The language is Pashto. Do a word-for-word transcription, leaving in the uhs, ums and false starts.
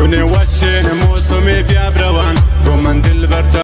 چونێ وەشێنە مۆسۆمێ بیا برەوان بۆ من دلبەر